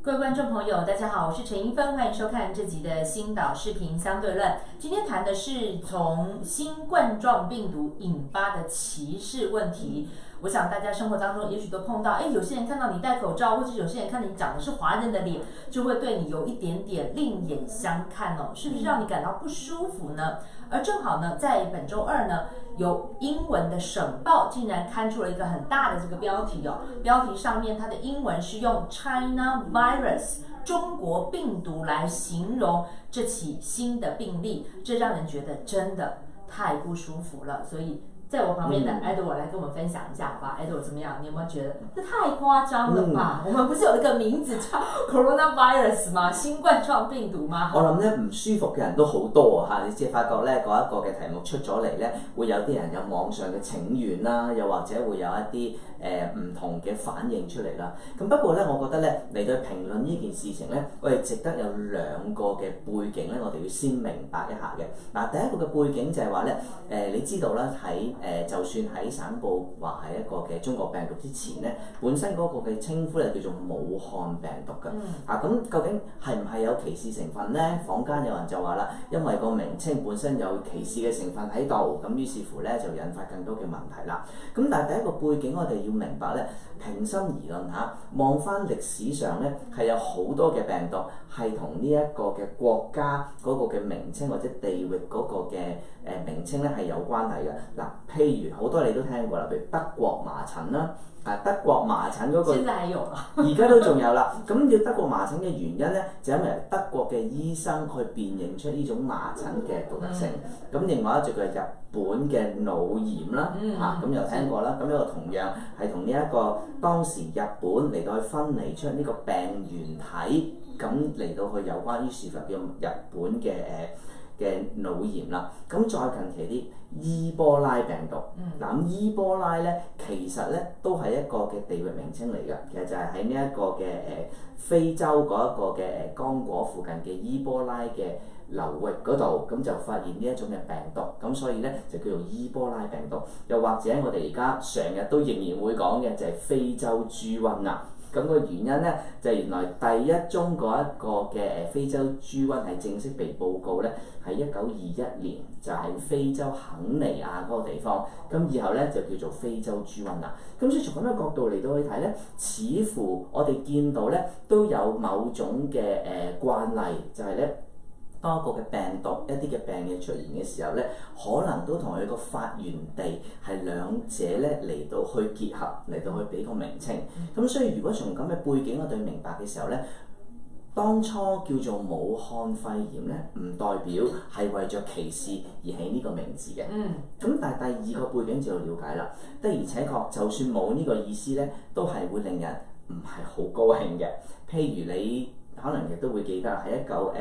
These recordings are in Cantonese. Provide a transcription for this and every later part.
各位观众朋友，大家好，我是陈英芬，欢迎收看这集的星岛视频相对论。今天谈的是从新冠状病毒引发的歧视问题。我想大家生活当中也许都碰到，有些人看到你戴口罩，或者有些人看你长的是华人的脸，就会对你有一点点另眼相看哦，是不是让你感到不舒服呢？而正好呢，在本周二呢，有英文的省报竟然刊出了一个很大的这个标题哦，标题上面它的英文是用 China Virus 中国病毒来形容这起新的病例，这让人觉得真的太不舒服了。所以在我旁边的 Edward 来跟我们分享一下吧。Edward 怎么样？你有没有觉得这太夸张了吧？我們不是有一個名字叫 Coronavirus 嗎？新冠狀病毒嗎？ 我諗咧唔舒服嘅人都好多啊！你只發覺咧嗰一個嘅題目出咗嚟咧，會有啲人有網上嘅請願啦，又或者會有一啲唔同嘅反應出嚟啦。咁不過咧，我覺得咧嚟到評論呢件事情咧，我哋值得有兩個嘅背景咧，我哋要先明白一下嘅。嗱，第一個嘅背景就係話咧，你知道啦，喺就算喺省報話係一個嘅中國病毒之前咧，本身嗰個嘅稱呼係叫做武漢病毒㗎。咁究竟係唔係有歧視成分咧？坊間有人就話啦，因為個名稱本身有歧視嘅成分喺度，咁於是乎咧就引發更多嘅問題啦。咁但係第一個背景我哋要明白咧，平心而論下，望翻歷史上咧係有好多嘅病毒係同呢一個嘅國家嗰個嘅名稱或者地域嗰個嘅名稱咧係有關係嘅。嗱，譬如好多你都聽過啦，譬如德國麻疹啦。德國麻疹嗰個， 現在還有啦， 而家都仲有啦。咁要德國麻疹嘅原因咧，就因為德國嘅醫生去辨認出呢種麻疹嘅獨特性。咁另外一隻嘅日本嘅腦炎啦，咁又聽過啦。咁呢個同樣係同呢一個當時日本嚟到去分離出呢個病原體，咁嚟到去有關於説法叫日本嘅腦炎啦。咁再近期啲伊波拉病毒，咁伊波拉咧其實咧都係一個嘅地域名稱嚟嘅，其實就係喺呢一個嘅非洲嗰一個嘅剛果附近嘅伊波拉嘅流域嗰度，咁就發現呢一種嘅病毒，咁所以咧就叫做伊波拉病毒。又或者我哋而家成日都仍然會講嘅就係非洲豬瘟啊。咁個原因咧就係原來第一宗嗰一個嘅非洲豬瘟係正式被報告咧，係1921年，就喺非洲肯尼亞嗰個地方。咁以後咧就叫做非洲豬瘟啦。咁所以從咁嘅角度嚟到去睇咧，似乎我哋見到咧都有某種嘅慣例，就係咧當一個嘅病毒一啲嘅病嘅出現嘅時候咧，可能都同佢個發源地係兩者咧嚟到去結合，嚟到去俾個名稱。咁所以如果從咁嘅背景我哋明白嘅時候咧，當初叫做武漢肺炎咧，唔代表係為咗歧視而起呢個名字嘅。咁但係第二個背景就要了解啦。的而且確，就算冇呢個意思咧，都係會令人唔係好高興嘅。譬如你可能亦都會記得喺一個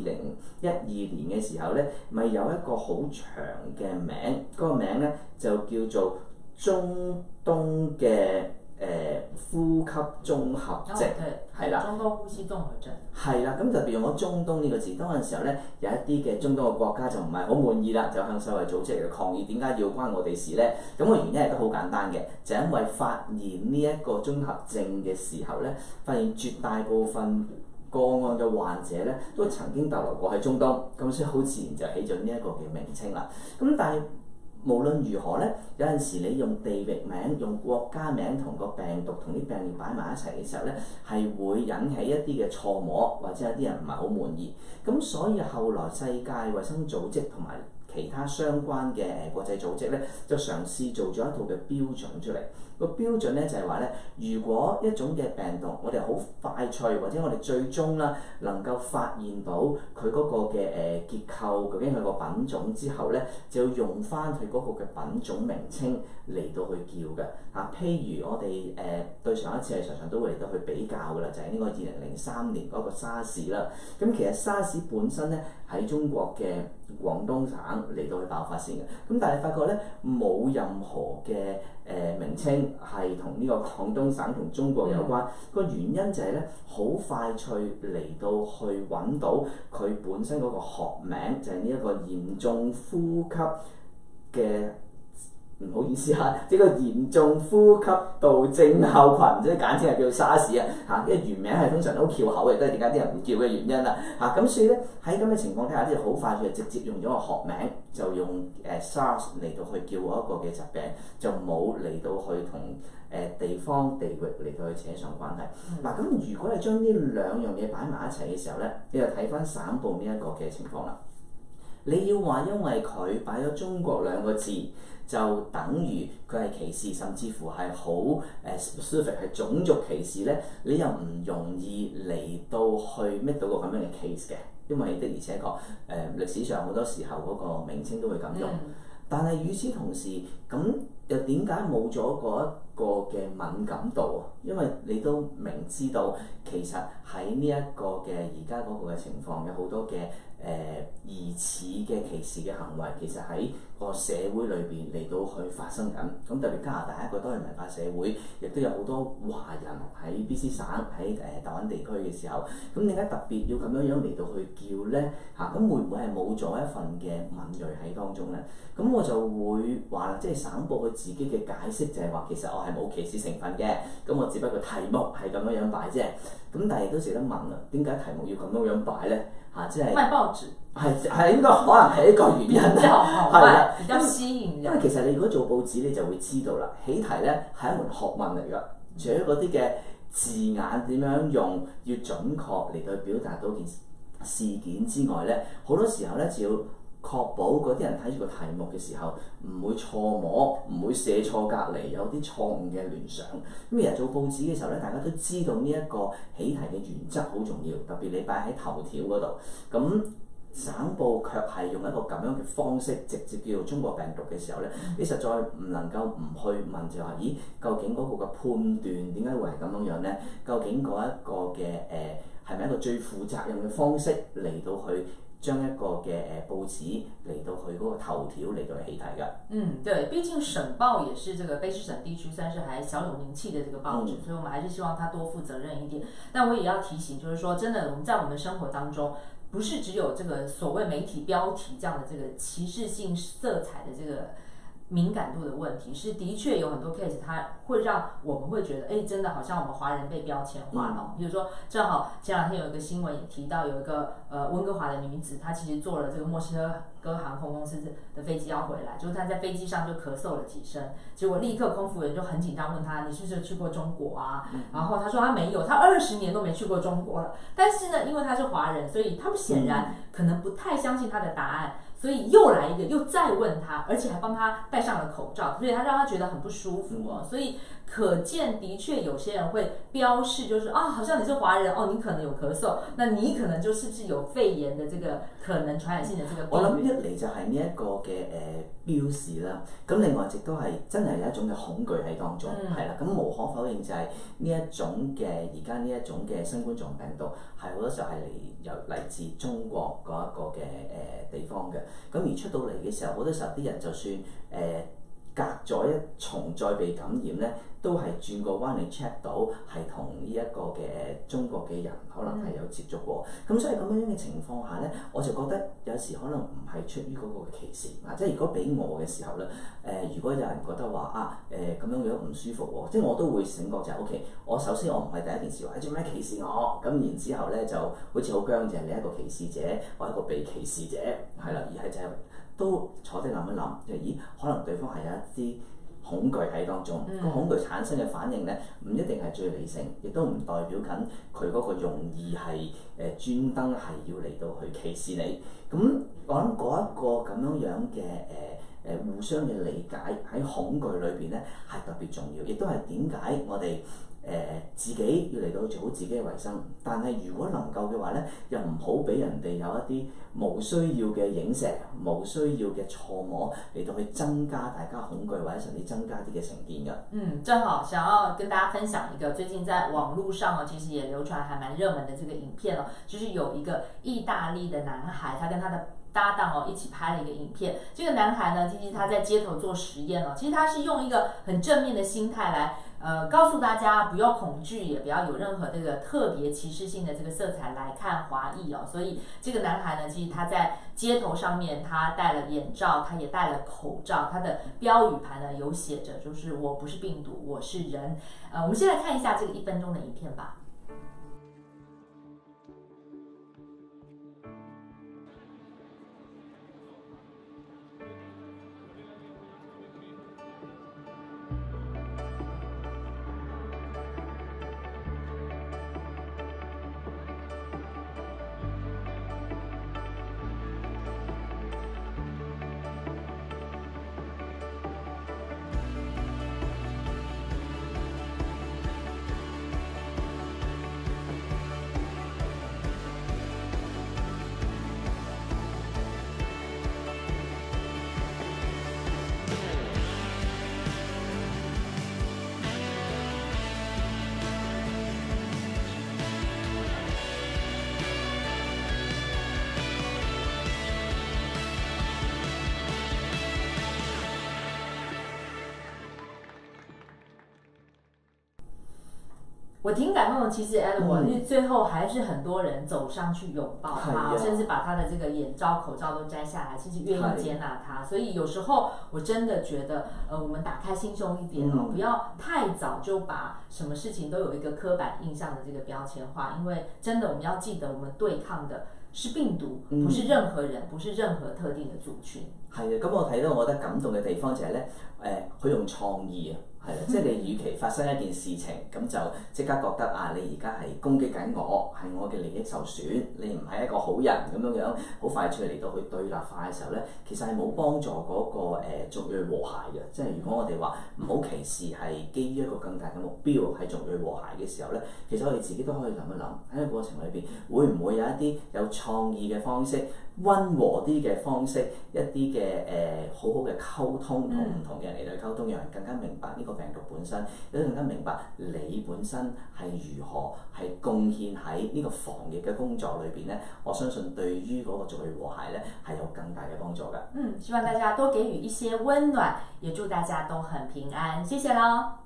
2012年嘅時候咧，咪有一個好長嘅名，嗰個名咧就叫做中東嘅呼吸綜合症，係啦， 中東呼吸綜合症， 係啦，咁就用咗中東呢個字。當陣時候咧，有一啲嘅中東嘅國家就唔係好滿意啦，就向世衛組織嚟抗議，點解要關我哋事咧？咁個原因係都好簡單嘅，就因為發現呢一個綜合症嘅時候咧，發現絕大部分個案嘅患者咧都曾經逗留過喺中東，咁所以好自然就起咗呢一個嘅名稱啦。咁但係無論如何咧，有陣時你用地域名、用國家名同個病毒同啲病例擺埋一齊嘅時候咧，係會引起一啲嘅錯摸，或者有啲人唔係好滿意。咁所以後來世界衛生組織同埋其他相關嘅國際組織咧，就嘗試做咗一套嘅標準出嚟。個標準咧就係話咧，如果一種嘅病毒，我哋好快脆或者我哋最終啦能夠發現到佢嗰個嘅結構，究竟佢個品種之後咧，就要用翻佢嗰個嘅品種名稱嚟到去叫嘅。譬如我哋對上一次係常常都會嚟到去比較㗎啦，就係呢個2003年嗰個沙士啦。咁其實沙士本身咧喺中國嘅廣東省嚟到去爆發先嘅，咁但係發覺咧冇任何嘅名稱係同呢個廣東省同中國有關。個原因就係咧好快脆嚟到去揾到佢本身嗰個學名，就係呢一個嚴重呼吸嘅唔好意思嚇，呢個嚴重呼吸道症候群，即係簡稱係叫沙士啊嚇，因為原名係通常都好翹口嘅，都係點解啲人唔叫嘅原因啦嚇。咁所以咧喺咁嘅情況底下，啲人好快就直接用咗個學名，就用SARS 嚟到去叫嗰一個嘅疾病，就冇嚟到去同地方地域嚟到去扯上關係。嗱咁如果你將呢兩樣嘢擺埋一齊嘅時候咧，你就睇翻省報呢一個嘅情況啦。你要話因為佢擺咗中國兩個字，就等於佢係歧視，甚至乎係好specific 係種族歧視咧，你又唔容易嚟到去搣到個咁樣嘅 case 嘅，因為的而且確歷史上好多時候嗰個名稱都會咁用。但係與此同時，咁又點解冇咗嗰一個嘅敏感度啊？因為你都明知道，其實喺呢一個嘅而家嗰個嘅情況，有好多嘅疑似嘅歧視嘅行為，其實喺個社會裏邊嚟到去發生緊。咁特別加拿大一個多元文化社會，亦都有好多華人喺 BC 省喺大灣地區嘅時候，咁點解特別要咁樣嚟到去叫咧？嚇，咁會唔會係冇咗一份嘅敏鋭喺當中咧？咁我就會話啦，即係省報佢自己嘅解釋就係話，其實我係冇歧視成分嘅，咁我只不過題目係咁樣擺啫。咁但係都值得問啦，點解題目要咁樣擺咧？嚇，即係賣報紙係應該可能係一個原因啦，係啦， 比較吸引人。 因為其實你如果做報紙，你就會知道啦，起題咧係一門學問嚟㗎。除咗嗰啲嘅字眼點樣用，要準確嚟到表達到件事件之外咧，好多時候咧就要確保嗰啲人睇住個題目嘅時候唔會錯摸，唔會寫錯隔離，有啲錯誤嘅聯想。咁而家做報紙嘅時候咧，大家都知道呢一個起題嘅原則好重要，特別你擺喺頭條嗰度。咁省報卻係用一個咁樣嘅方式，直接叫做中國病毒嘅時候咧，你實在唔能夠唔去問就話，咦，究竟嗰個嘅判斷點解會係咁樣樣咧？究竟嗰一個嘅係咪一個最負責任嘅方式嚟到去將一個嘅報紙嚟到去嗰個頭條嚟到去起題㗎？ 對，畢竟省報也是這個卑詩省地區算是還小有名氣的這個報紙，所以我們還是希望它多負責任一點。但我也要提醒，就是說，真的我們在我們生活當中，不是只有這個所謂媒體標題這樣的這個歧視性色彩的這個敏感度的問題，是的確有很多 case， 它會讓我們會覺得，真的好像我們華人被標籤化了。比如說，正好前兩天有一個新聞也提到，有一個溫哥華的女子，她其實坐了這個墨西哥航空公司的飛機要回來，就是她在飛機上就咳嗽了幾聲，結果立刻空服員就很緊張問她，你是不是去過中國啊？然後她說她沒有，她20年都沒去過中國了。但是呢，因為她是華人，所以他們顯然可能不太相信她的答案。所以又來一個，又再問他，而且還幫他戴上了口罩，所以他讓他覺得很不舒服哦。所以可見的確有些人會標示，就是好像你是華人你可能有咳嗽，那你可能就是不是有肺炎的這個可能傳染性的這個病。 我諗一嚟就係呢一個嘅標示啦，咁另外亦都係真係有一種嘅恐懼喺當中，係啦。咁無可否認就係呢一種嘅而家呢一種嘅新冠狀病毒係好多時候係嚟自中國嗰一個嘅地方嘅。咁而出到嚟嘅時候，好多時候啲人就算隔咗一重再被感染咧，都係轉個彎嚟 check 到係同呢一個嘅中國嘅人可能係有接觸過。咁所以咁樣嘅情況下咧，我就覺得有時可能唔係出於嗰個歧視啊，即係如果俾我嘅時候咧，如果有人覺得話咁樣樣唔舒服喎，即係我都會醒覺就係 OK。我首先我唔係第一件事話做咩歧視我，咁然之後咧就好似好僵，就係你一個歧視者，我一個被歧視者，係啦，而係就係都坐低諗一諗，就咦可能對方係有一啲恐懼喺當中，個恐懼產生嘅反應咧，唔一定係最理性，亦都唔代表緊佢嗰個用意係專登係要嚟到去歧視你。咁我諗嗰一個咁樣樣嘅互相嘅理解喺恐懼裏邊咧係特別重要，亦都係點解我哋自己要嚟到做好自己嘅衞生，但係如果能夠嘅話咧，又唔好俾人哋有一啲冇需要嘅影射、冇需要嘅錯摸嚟到去增加大家恐懼或者甚至增加啲嘅成見㗎。 正好想要跟大家分享一個最近在網絡上其實也流傳還蠻熱門的這個影片就是有一個意大利的男孩，他跟他的搭檔一起拍了一個影片。這個男孩呢，其實他在街頭做實驗其實他是用一個很正面的心態來告诉大家不要恐惧，也不要有任何这个特别歧视性的这个色彩来看华裔哦。所以这个男孩呢，其实他在街头上面，他戴了眼罩，他也戴了口罩，他的标语牌呢有写着，就是我不是病毒，我是人。我们先来看一下这个1分钟的影片吧。我挺感动的，其实 Edward，因为最后还是很多人走上去拥抱他，甚至把他的这个眼罩、口罩都摘下来，其实愿意接纳他。所以有时候我真的觉得，我们打开心胸一点哦，不要太早就把什么事情都有一个刻板印象的这个标签化，因为真的我们要记得，我们对抗的是病毒，不是任何人，不是任何特定的族群。 係啊，咁我睇到我覺得感動嘅地方就係咧，佢用創意啊。係啦，即係你與其發生一件事情，咁就即刻覺得啊，你而家係攻擊緊我，係我嘅利益受損，你唔係一個好人咁樣樣，好快脆嚟到去對立化嘅時候咧，其實係冇幫助嗰個族裔和諧嘅。即係如果我哋話唔好歧視係基於一個更大嘅目標係族裔和諧嘅時候咧，其實我哋自己都可以諗一諗喺個過程裏邊，會唔會有一啲有創意嘅方式、溫和啲嘅方式、一啲嘅好好嘅溝通，同唔同嘅人嚟到溝通，讓人更加明白呢個病毒本身，亦都更加明白你本身係如何係貢獻喺呢個防疫嘅工作裏邊咧。我相信對於嗰個族裔和諧咧係有更大嘅幫助㗎。 希望大家多給予一些溫暖，也祝大家都很平安。謝謝咯。